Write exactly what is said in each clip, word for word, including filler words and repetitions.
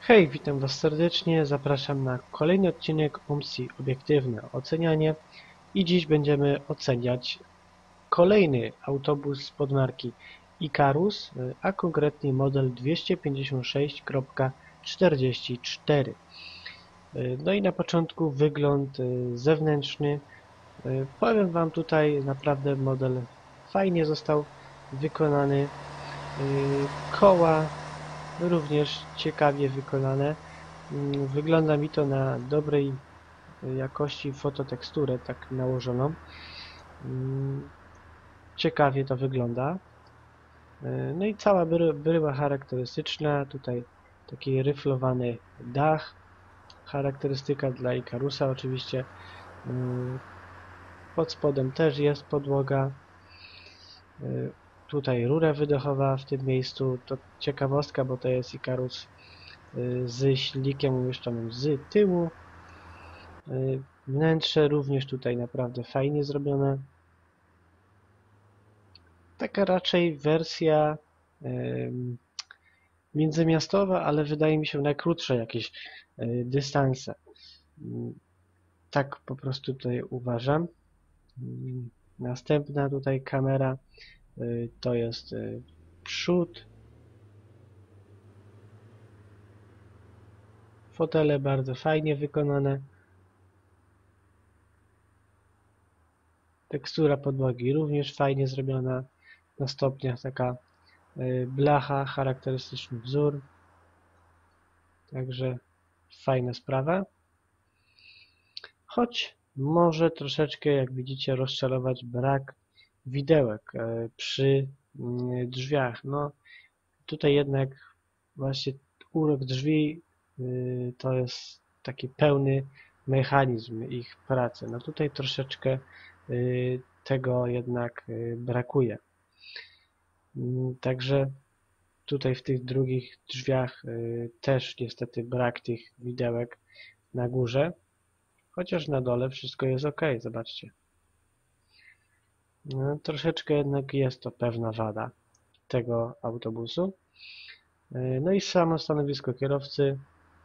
Hej, witam Was serdecznie, zapraszam na kolejny odcinek O M S I Obiektywne Ocenianie i dziś będziemy oceniać kolejny autobus pod marki Ikarus, a konkretnie model dwieście pięćdziesiąt sześć czterdzieści cztery. No i na początku wygląd zewnętrzny. Powiem Wam, tutaj naprawdę model fajnie został wykonany. Koła również ciekawie wykonane. Wygląda mi to na dobrej jakości fototeksturę, tak nałożoną. Ciekawie to wygląda. No i cała bryła charakterystyczna. Tutaj taki ryflowany dach. Charakterystyka dla Ikarusa oczywiście. Pod spodem też jest podłoga. Tutaj rura wydechowa w tym miejscu. To ciekawostka, bo to jest Ikarus z silnikiem umieszczonym z tyłu. Wnętrze również tutaj naprawdę fajnie zrobione. Taka raczej wersja międzymiastowa, ale wydaje mi się na krótsze jakieś dystanse. Tak po prostu tutaj uważam. Następna tutaj kamera to jest przód. Fotele bardzo fajnie wykonane. Tekstura podłogi również fajnie zrobiona. Na stopniach taka blacha, charakterystyczny wzór. Także fajna sprawa. Choć może troszeczkę, jak widzicie, rozczarować brak widełek przy drzwiach. No, tutaj jednak właśnie urok drzwi to jest taki pełny mechanizm ich pracy. No tutaj troszeczkę tego jednak brakuje. Także tutaj w tych drugich drzwiach też niestety brak tych widełek na górze. Chociaż na dole wszystko jest ok, zobaczcie. No, troszeczkę jednak jest to pewna wada tego autobusu. No i samo stanowisko kierowcy.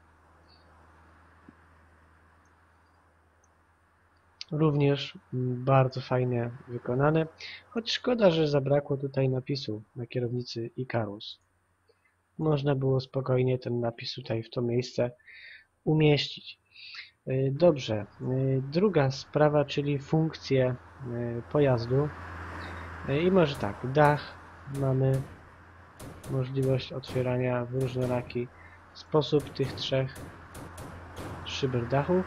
Również bardzo fajnie wykonane. Choć szkoda, że zabrakło tutaj napisu na kierownicy Ikarus. Można było spokojnie ten napis tutaj w to miejsce umieścić. Dobrze, druga sprawa, czyli funkcje pojazdu. I może tak, dach, mamy możliwość otwierania w różnoraki sposób tych trzech szyber dachów.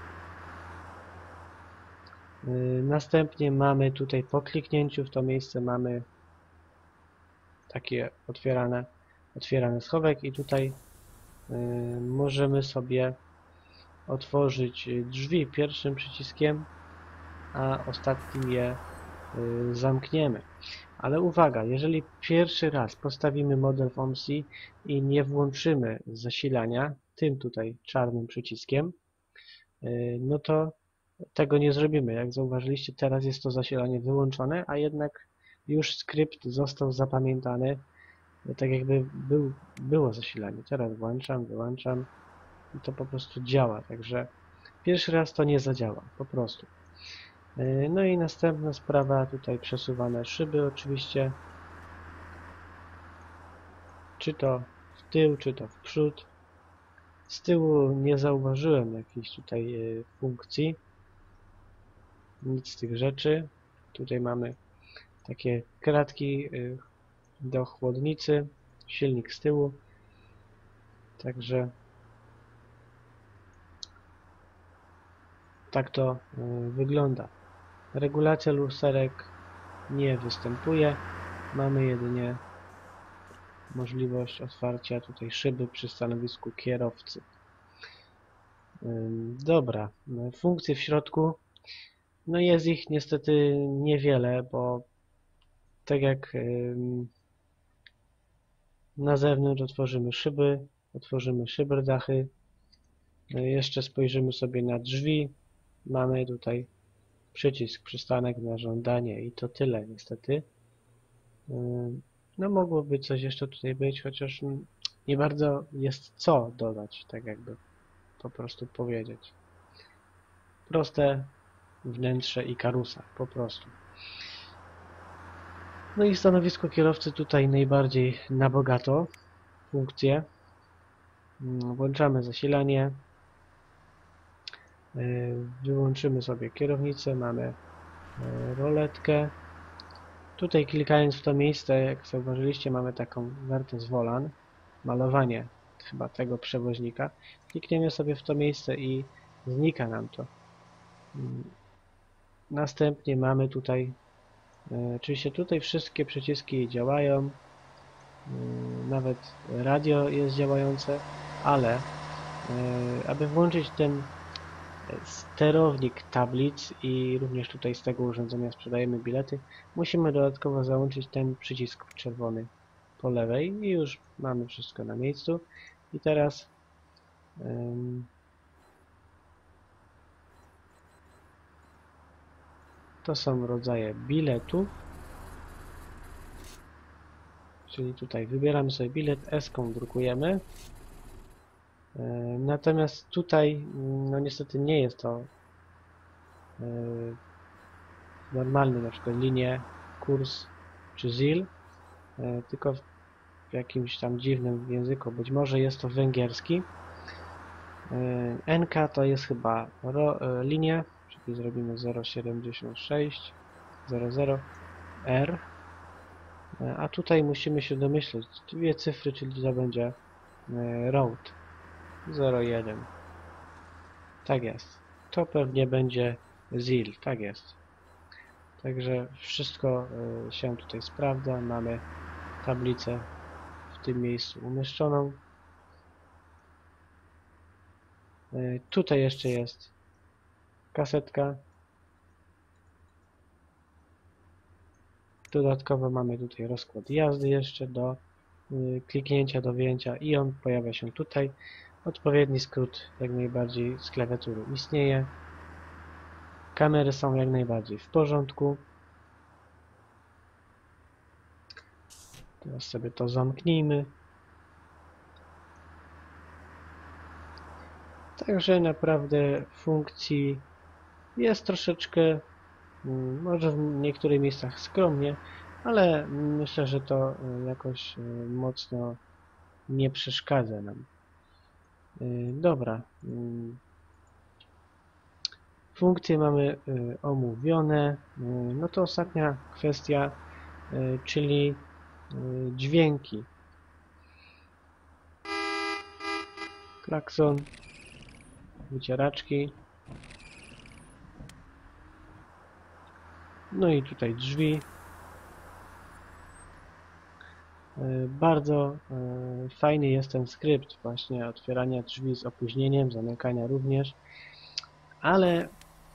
Następnie mamy tutaj po kliknięciu w to miejsce mamy takie otwierane, otwierany schowek i tutaj możemy sobie otworzyć drzwi pierwszym przyciskiem, a ostatnim je zamkniemy. Ale uwaga, jeżeli pierwszy raz postawimy model w O M S I i nie włączymy zasilania tym tutaj czarnym przyciskiem, no to tego nie zrobimy. Jak zauważyliście, teraz jest to zasilanie wyłączone, a jednak już skrypt został zapamiętany, tak jakby był, było zasilanie. Teraz włączam, wyłączam i to po prostu działa. Także pierwszy raz to nie zadziała, po prostu. No i następna sprawa, tutaj przesuwane szyby oczywiście, czy to w tył, czy to w przód. Z tyłu nie zauważyłem jakiejś tutaj funkcji, nic z tych rzeczy. Tutaj mamy takie kratki do chłodnicy, silnik z tyłu, także tak to wygląda. Regulacja lusterek nie występuje, mamy jedynie możliwość otwarcia tutaj szyby przy stanowisku kierowcy. Dobra, funkcje w środku, no jest ich niestety niewiele, bo tak jak na zewnątrz otworzymy szyby, otworzymy szyberdachy, jeszcze spojrzymy sobie na drzwi, mamy tutaj przycisk, przystanek na żądanie i to tyle niestety. No mogłoby coś jeszcze tutaj być, chociaż nie bardzo jest co dodać, tak jakby po prostu powiedzieć. Proste wnętrze Ikarusa, po prostu. No i stanowisko kierowcy tutaj najbardziej na bogato. Funkcje. Włączamy zasilanie. Wyłączymy sobie kierownicę, mamy roletkę. Tutaj klikając w to miejsce, jak zauważyliście, mamy taką Vertes Volan, malowanie chyba tego przewoźnika. Klikniemy sobie w to miejsce i znika nam to. Następnie mamy tutaj, oczywiście tutaj wszystkie przyciski działają, nawet radio jest działające, ale aby włączyć ten sterownik tablic i również tutaj z tego urządzenia sprzedajemy bilety, musimy dodatkowo załączyć ten przycisk czerwony po lewej i już mamy wszystko na miejscu. I teraz um, to są rodzaje biletów, czyli tutaj wybieramy sobie bilet, S-ką drukujemy. Natomiast tutaj, no niestety nie jest to normalny, na przykład linie, kurs czy zil, tylko w jakimś tam dziwnym języku, być może jest to węgierski. N K to jest chyba ro, linia, czyli zrobimy zero siedemdziesiąt sześć zero zero R, a tutaj musimy się domyśleć, dwie cyfry, czyli to będzie road zero jeden. Tak jest. To pewnie będzie zil. Tak jest. Także wszystko się tutaj sprawdza. Mamy tablicę w tym miejscu umieszczoną. Tutaj jeszcze jest kasetka. Dodatkowo mamy tutaj rozkład jazdy jeszcze do kliknięcia, do wyjęcia i on pojawia się tutaj. Odpowiedni skrót jak najbardziej z klawiatury istnieje. Kamery są jak najbardziej w porządku. Teraz sobie to zamknijmy. Także naprawdę funkcji jest troszeczkę, może w niektórych miejscach skromnie, ale myślę, że to jakoś mocno nie przeszkadza nam. Dobra. Funkcje mamy omówione. No to ostatnia kwestia, czyli dźwięki. Klakson, wycieraczki. No i tutaj drzwi. Bardzo fajny jest ten skrypt właśnie otwierania drzwi z opóźnieniem, zamykania również, ale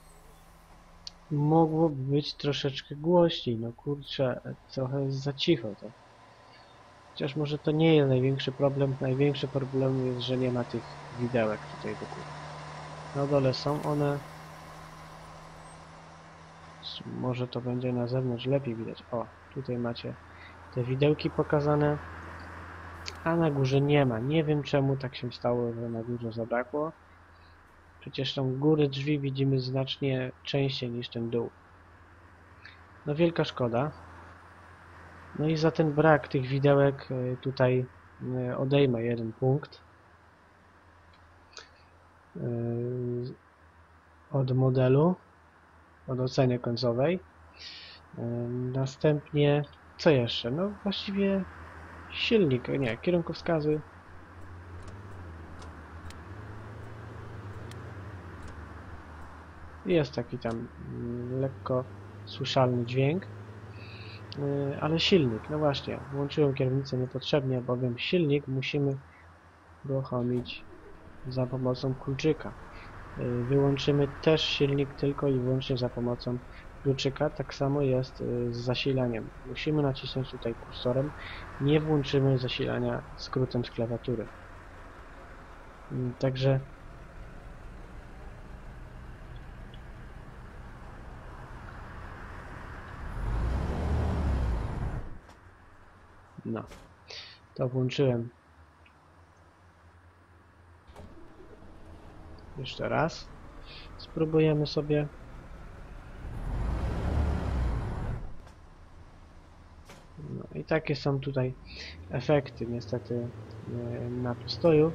mogłoby być troszeczkę głośniej. No kurczę, trochę jest za cicho to. Chociaż może to nie jest największy problem. Największy problem jest, że nie ma tych widełek tutaj do góry. Na dole są one. Może to będzie na zewnątrz lepiej widać. O, tutaj macie te widełki pokazane, a na górze nie ma. Nie wiem czemu tak się stało, że na górze zabrakło. Przecież tą górę drzwi widzimy znacznie częściej niż ten dół. No wielka szkoda. No i za ten brak tych widełek tutaj odejmę jeden punkt od modelu, od oceny końcowej. Następnie co jeszcze? No właściwie silnik, nie, kierunkowskazy. Jest taki tam lekko słyszalny dźwięk, ale silnik, no właśnie, włączyłem kierownicę niepotrzebnie, bowiem silnik musimy uruchomić za pomocą kluczyka. Wyłączymy też silnik tylko i wyłącznie za pomocą kluczyka, tak samo jest z zasilaniem. Musimy nacisnąć tutaj kursorem, nie włączymy zasilania skrótem z klawiatury. Także no, to włączyłem Jeszcze raz. Spróbujemy sobie. No i takie są tutaj efekty niestety na postoju.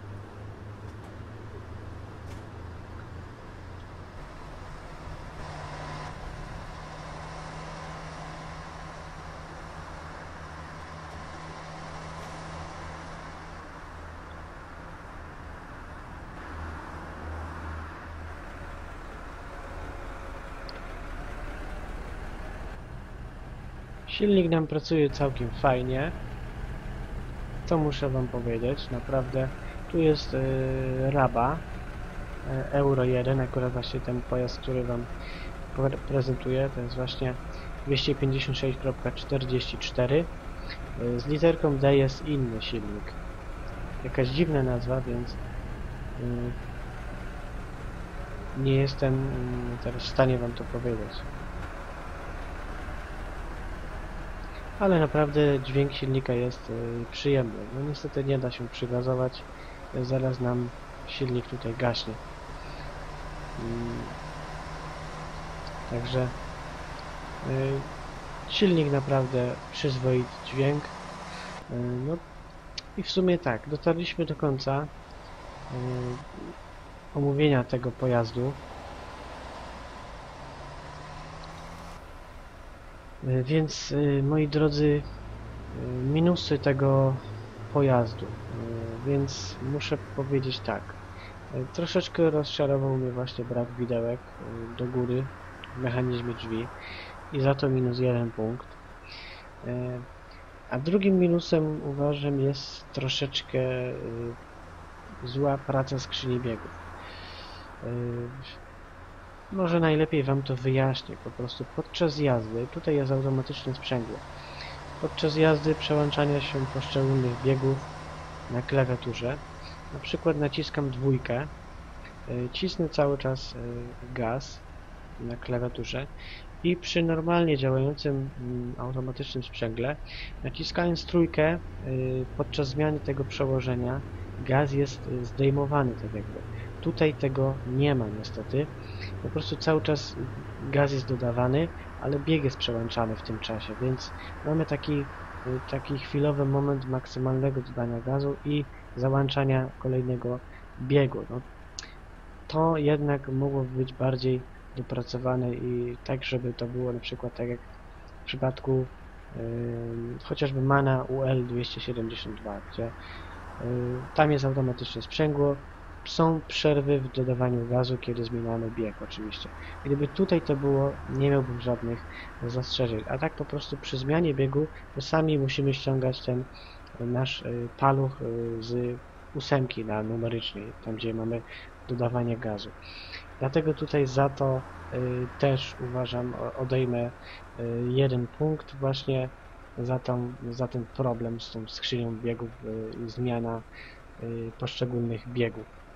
Silnik nam pracuje całkiem fajnie. To muszę wam powiedzieć, naprawdę. Tu jest yy, Raba yy, Euro jeden, akurat właśnie ten pojazd, który wam pre prezentuję, to jest właśnie dwieście pięćdziesiąt sześć kropka czterdzieści cztery. Yy, z literką D jest inny silnik. Jakaś dziwna nazwa, więc yy, nie jestem yy, teraz w stanie wam to powiedzieć. Ale naprawdę dźwięk silnika jest y, przyjemny. No niestety nie da się przygazować, y, zaraz nam silnik tutaj gaśnie. Y, także y, silnik naprawdę przyzwoity dźwięk. Y, no i w sumie tak, dotarliśmy do końca y, omówienia tego pojazdu. Więc moi drodzy, minusy tego pojazdu, więc muszę powiedzieć tak, troszeczkę rozczarował mnie właśnie brak widełek do góry w mechanizmie drzwi i za to minus jeden punkt. A drugim minusem uważam jest troszeczkę zła praca skrzyni biegów. Może najlepiej wam to wyjaśnię, po prostu podczas jazdy, tutaj jest automatyczne sprzęgło, podczas jazdy przełączania się poszczególnych biegów na klawiaturze, na przykład naciskam dwójkę, cisnę cały czas gaz na klawiaturze i przy normalnie działającym automatycznym sprzęgle, naciskając trójkę podczas zmiany tego przełożenia, gaz jest zdejmowany tak jakby. Tutaj tego nie ma niestety. Po prostu cały czas gaz jest dodawany, ale bieg jest przełączany w tym czasie, więc mamy taki, taki chwilowy moment maksymalnego dodania gazu i załączania kolejnego biegu. No, to jednak mogło być bardziej dopracowane i tak, żeby to było na przykład tak jak w przypadku yy, chociażby Mana U L dwieście siedemdziesiąt dwa, gdzie yy, tam jest automatyczne sprzęgło. Są przerwy w dodawaniu gazu, kiedy zmieniamy bieg oczywiście. Gdyby tutaj to było, nie miałbym żadnych zastrzeżeń. A tak po prostu przy zmianie biegu to sami musimy ściągać ten nasz y, paluch y, z ósemki na numerycznej, tam gdzie mamy dodawanie gazu. Dlatego tutaj za to y, też uważam, odejmę y, jeden punkt właśnie za, tą, za ten problem z tą skrzynią biegów i y, zmiana y, poszczególnych biegów.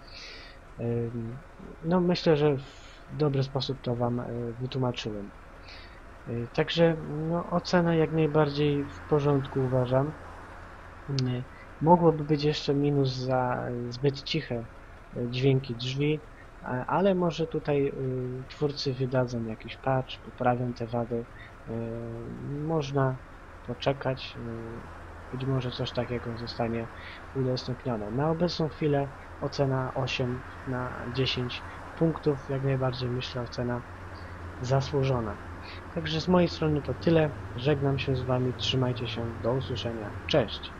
No myślę, że w dobry sposób to wam wytłumaczyłem. Także no, ocena jak najbardziej w porządku uważam. Mogłoby być jeszcze minus za zbyt ciche dźwięki drzwi, ale może tutaj twórcy wydadzą jakiś patch, poprawią te wady. Można poczekać. Być może coś takiego zostanie udostępnione. Na obecną chwilę ocena osiem na dziesięć punktów, jak najbardziej myślę ocena zasłużona. Także z mojej strony to tyle. Żegnam się z wami, trzymajcie się, do usłyszenia. Cześć!